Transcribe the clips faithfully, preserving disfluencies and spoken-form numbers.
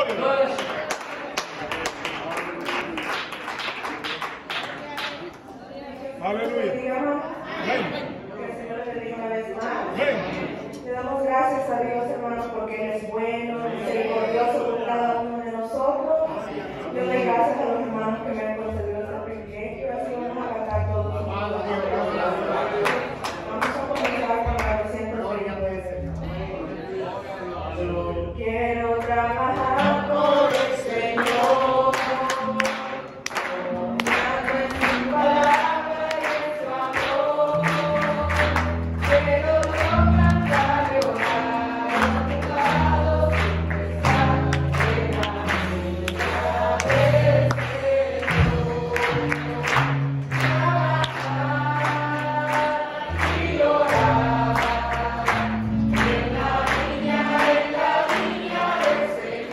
Aleluya. Amén. Que el Señor le bendiga una vez más. Amén. Le damos gracias a Dios, hermanos, porque Él es bueno, misericordioso con cada uno de nosotros. Yo doy gracias a los hermanos que me han concedido este privilegio. Así vamos a cantar todos juntos. Vamos a comenzar con la versión preferida. Yo quiero trabajar por el Señor. Confiando en su palabra y en su amor. Quiero yo cantar y orar a tu lado sin cesar de la mente del Señor. Trabajar y orar en la viña, en la viña del Señor.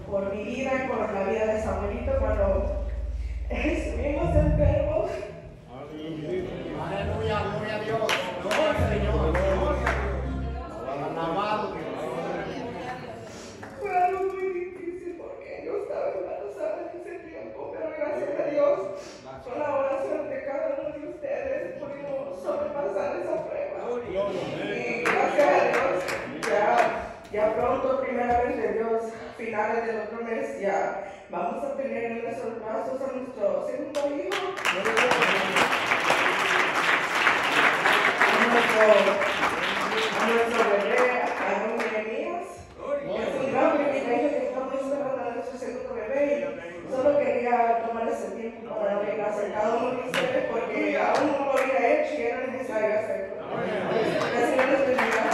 por mi vida y por la vida de Samuelito cuando estuvimos enfermos. Aleluya, gloria a Dios. Gloria, Señor. Alabado. Fue algo muy difícil porque yo estaba embarazada en ese tiempo, pero gracias a Dios, con la oración de cada uno de ustedes, pudimos sobrepasar esa prueba. Y gracias a Dios, ya, ya pronto, primera vez de Dios, finales del otro mes, ya vamos a tener en nuestros brazos a nuestro segundo hijo. A nuestro, a nuestro bebé, a un Nehemías. Es un gran privilegio que estamos esperando a nuestro segundo bebé. Y solo quería tomar ese tiempo para darle gracias a cada uno de ustedes porque aún no lo había hecho y era necesario hacerlo. Que el Señor les bendiga.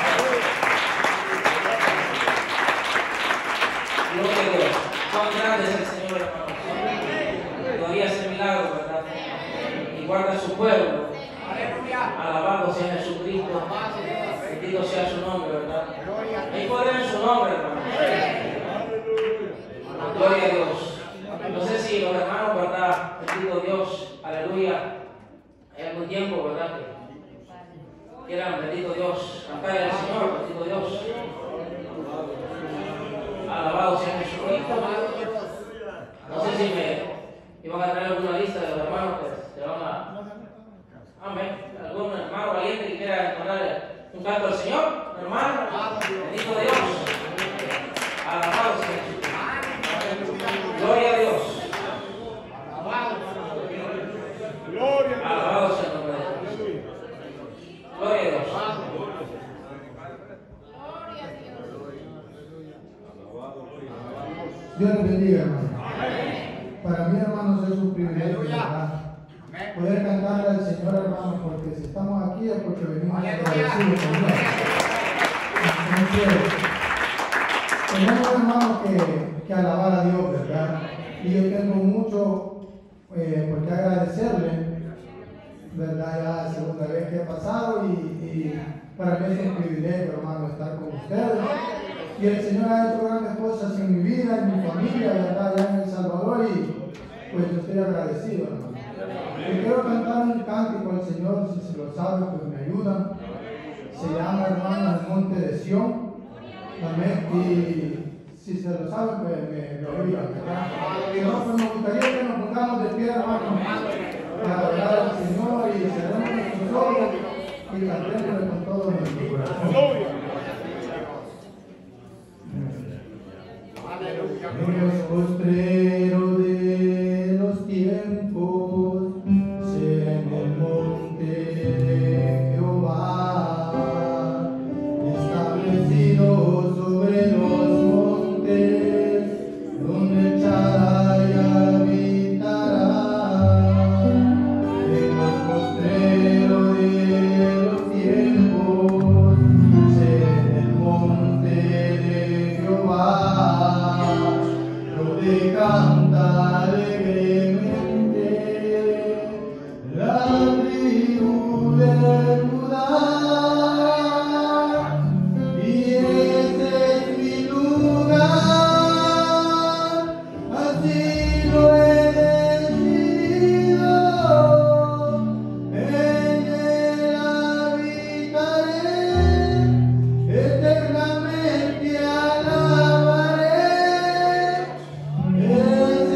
Gloria a Dios. Cuán grande es el Señor, hermano. Todavía hace milagros, ¿verdad? Y guarda a su pueblo. Alabado sea Jesucristo. Bendito sea su nombre, ¿verdad? Hay poder en su nombre, hermano. Gloria a Dios. No sé si los hermanos, ¿verdad? Bendito Dios. Aleluya. Hay algún tiempo, ¿verdad? Que quieran, bendito Dios, cantarle al Señor, bendito Dios. Alabado sea Jesucristo. No sé si me iban a traer alguna lista de los hermanos que se van a. Amén. ¿Algún hermano valiente que quiera mandarle un canto al Señor? Hermano, bendito Dios. Alabado sea Jesucristo. Gloria a Dios. Alabado sea el nombre de Dios. Gloria a Dios. Dios les bendiga, hermano. Para mí, hermanos, es un privilegio, ¿verdad? Poder cantarle al Señor, hermanos, porque si estamos aquí es porque venimos agradecidos con Dios. Entonces, tenemos, hermanos, que, que alabar a Dios, ¿verdad? Y yo tengo mucho eh, por qué agradecerle, ¿verdad? Ya la segunda vez que he pasado y, y para mí es un privilegio, hermano, estar con ustedes. Y el Señor ha hecho grandes cosas en mi vida, en mi familia, ¿verdad? Allá en El Salvador y pues yo estoy agradecido, hermano. Y quiero cantar un cántico al Señor, si se lo saben, pues me ayudan. Se llama, hermano, El Monte de Sión. Amén. Y si se lo saben, pues me lo oigan. Si no, pues me gustaría que nos pongamos de pie, hermano, para adorar al Señor y cerremos nuestros ojos y cantémosle con todo nuestro corazón. En los postreros de los tiempos, será en el monte de Jehová, establecido sobre los montes, donde Shaddai habitará. En los postreros de los tiempos, será en el monte de Jehová. De canta alegremente la tribu de Judá, y ese es mi lugar, así lo he decidido, en él habitaré, eternamente alabaré. Yes.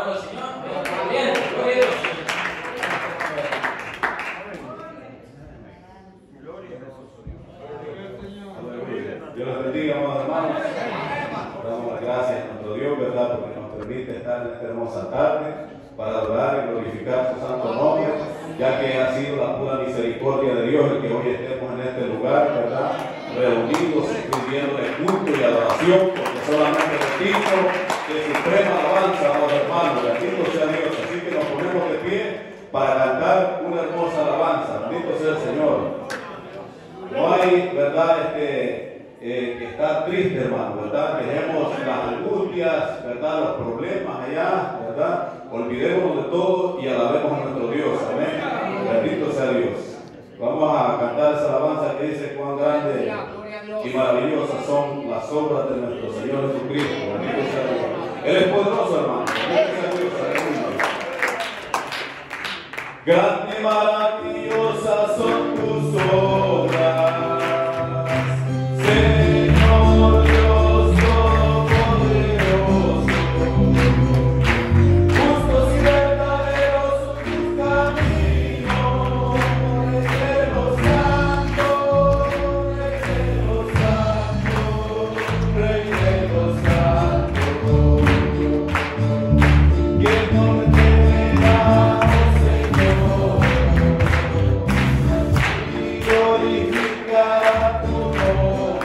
alabando al Señor. Bien, gloria a Dios. Dios los bendiga, amados hermanos. Damos las gracias a nuestro Dios, ¿verdad? Porque nos permite estar en esta hermosa tarde para adorar y glorificar su santo nombre, ya que ha sido la pura misericordia de Dios el que hoy estemos en este lugar, ¿verdad? Reunidos, pidiendo el culto y adoración, porque solamente repito de suprema alabanza, amados hermanos, bendito sea Dios. Así que nos ponemos de pie para cantar una hermosa alabanza. Bendito sea el Señor. No hay, ¿verdad?, este. Eh, que estar triste, hermano, ¿verdad? Dejemos las angustias, ¿verdad? Los problemas allá, ¿verdad? Olvidémonos de todo y alabemos a nuestro Dios, amén. Bendito sea Dios. Vamos a cantar esa alabanza que dice cuán grande y maravillosas son las obras de nuestro Señor Jesucristo. Bendito sea Dios. Él es poderoso, hermano. Bendito sea Dios. Aleluya. Grande y maravillosas son tus obras. Señor Dios Todopoderoso, justos y verdaderos son tus caminos, Rey de los santos, Rey de los santos, Rey de los santos. ¿Quién no me temerá, oh Señor? Y glorificará tu nombre.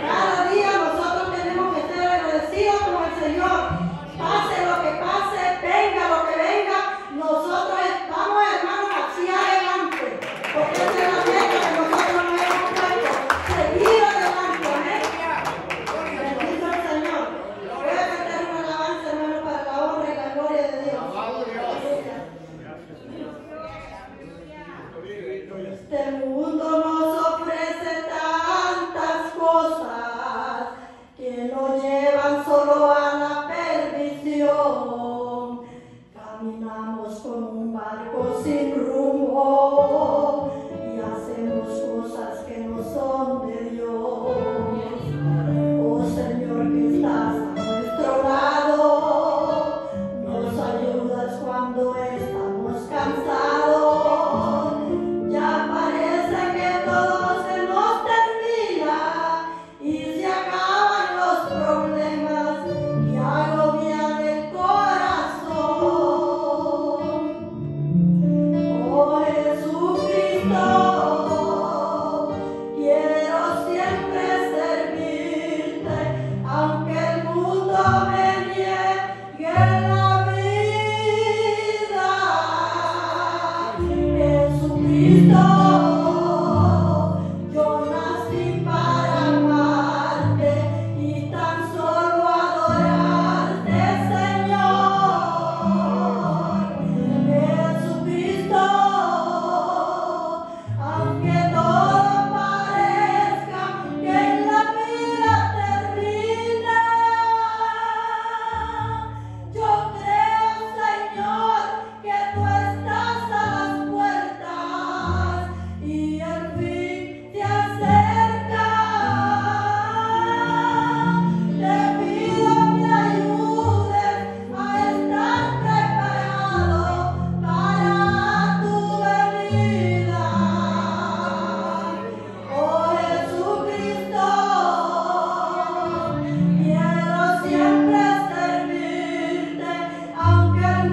Pase lo que pase,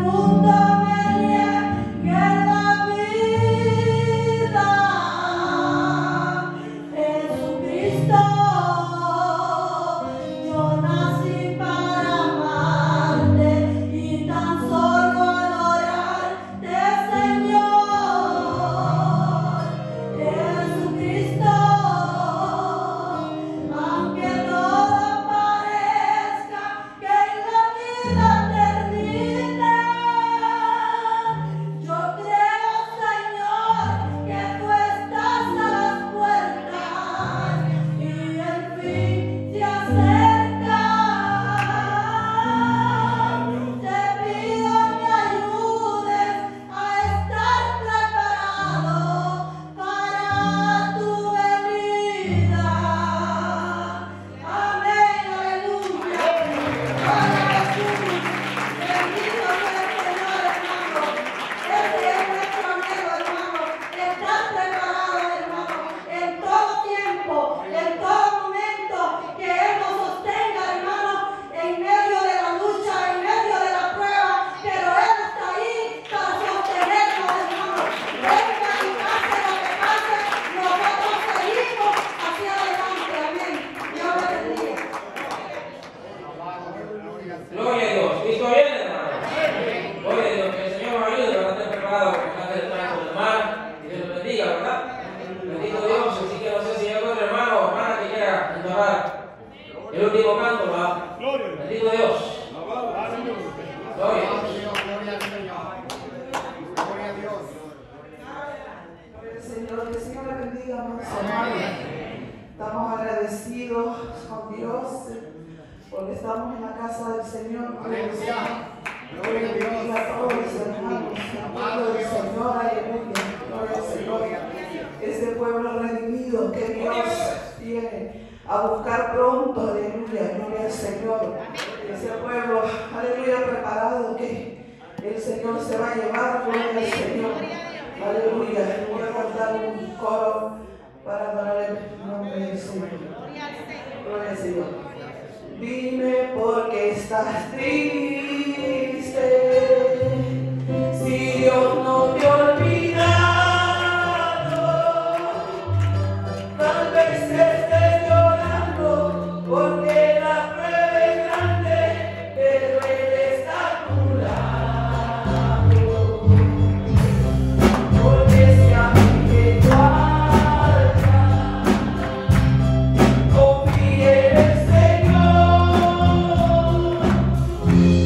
Confíe en el Señor.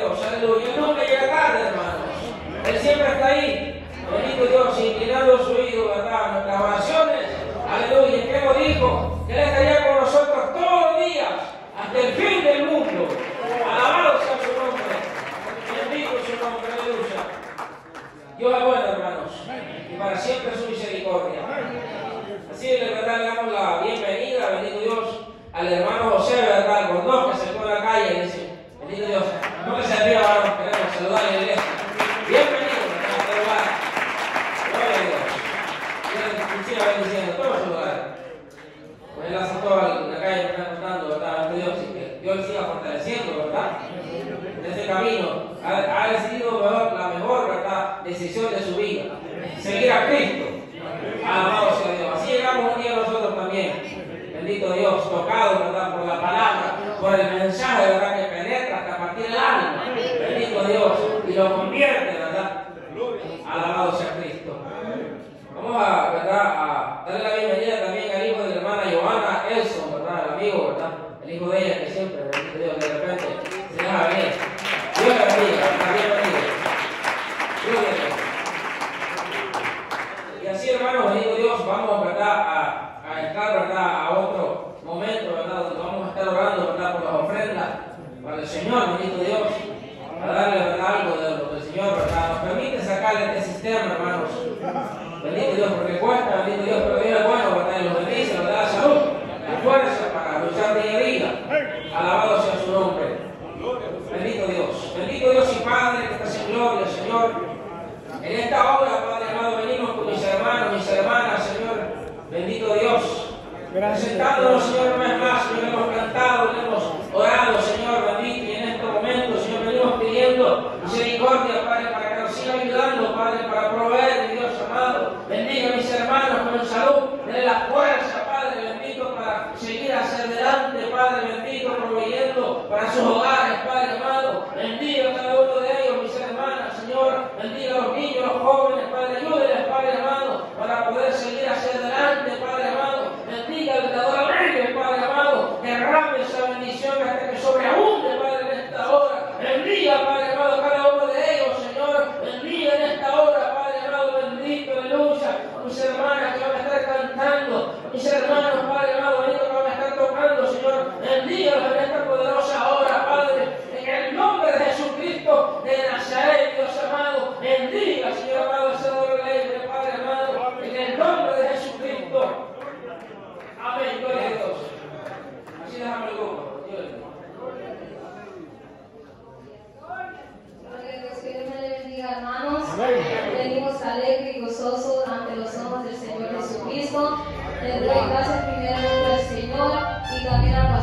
Dios, aleluya. Él nunca llega tarde, hermanos. Él siempre está ahí. Bendito Dios, inclinando su oído, ¿verdad? Nuestras oraciones, aleluya. ¿Qué nos dijo? Que Él estaría con nosotros todos los días, hasta el fin del mundo. Alabado sea su nombre. Bendito su nombre, aleluya. Dios es bueno, hermanos, y para siempre su misericordia. Así de verdad le damos la bienvenida, bendito Dios, al hermano José, ¿verdad? El Gondón, que se fue a la calle y dice, bendito Dios, no que se ríe, hermanos, queremos saludarle a la iglesia. Bienvenido, ¿verdad? A este lugar. Gloria a Dios. Dios siga bendiciendo, todos los lugares. Pues él la saltó en la calle, me está contando, ¿verdad? Ante Dios, y que Dios siga fortaleciendo, ¿verdad? En ese camino, ha, ha decidido mejor, la mejor, ¿verdad? Decisión de su vida, seguir a Cristo. Alabado sea Dios. Así llegamos un día nosotros también. Bendito Dios, tocado, ¿verdad? Por la palabra, por el mensaje, ¿verdad? Que penetra hasta partir el alma. Bendito Dios. Y lo convierte, ¿verdad? Alabado sea Cristo. Vamos a, ¿verdad? A darle la bienvenida también al hijo de la hermana Johanna Elson, ¿verdad? El amigo, ¿verdad? El hijo de ella que siempre, bendito Dios, de repente se deja venir. Dios le bendiga, está bienvenido. Dios le bendiga. Y así, hermanos, bendito Dios, vamos, ¿verdad? A, a entrar, ¿verdad? A otro momento, ¿verdad? Donde vamos a estar orando, ¿verdad? Por las ofrendas para el Señor, bendito Dios. Para darle, ¿verdad? Algo de lo que el Señor, ¿verdad? Nos permite sacarle este sistema, hermanos. Bendito Dios, porque cuesta, bendito Dios, pero Dios es bueno, ¿verdad? Y los bendice, ¿verdad? La salud, la fuerza para luchar día a día. Alabado sea su nombre. Bendito Dios. Bendito Dios y Padre que estás en gloria, Señor. En esta hora, Padre amado, venimos con mis hermanos, mis hermanas, Señor. Bendito Dios. Presentándonos, Señor, una vez más, Señor, hemos cantado, hemos orado, Señor, bendito. Y en este momento, Señor, venimos pidiendo misericordia, Padre, para que nos siga ayudando, Padre, para proveer, Dios amado. Bendiga a mis hermanos con salud, denle la fuerza, Padre, bendito, para seguir hacia adelante, Padre, bendito, proveyendo para sus hogares, Padre amado. Bendiga a cada uno de ellos, mis hermanas, Señor. Bendiga a los niños, a los jóvenes, Padre, ayúdenles, Padre amado, para poder seguir hacia adelante, Padre amado. Bendiga al dador alegre, Padre amado. Derrame esa bendición hasta que sobreabunde, Padre, en esta hora. Bendiga, Padre amado, cada uno de ellos, Señor. Bendiga en esta hora, Padre amado, bendito, aleluya. A mis hermanas que van a estar cantando, a mis hermanos, Padre amado, bendito, que van a estar tocando, Señor. Bendígalos en esta poderosa hora, Padre. En el nombre de Jesucristo de Nazaret, Dios amado. Bendiga, Señor amado, ese dador alegre, Padre amado. En el nombre de Jesucristo. Amén, gloria a Dios. Así dejamos el grupo. Dios. Gloria a Dios, que Dios me le bendiga, hermanos. Venimos alegres y gozosos ante los ojos del Señor Jesucristo. Le doy gracias primero al Señor y también a